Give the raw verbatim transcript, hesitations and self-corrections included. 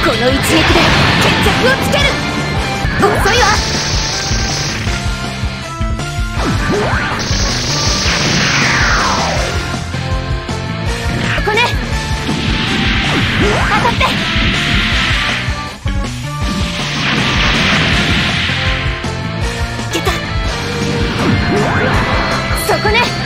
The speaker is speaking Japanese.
この一撃で決着をつける。遅いわ。ここね。当たって。いけた。そこね。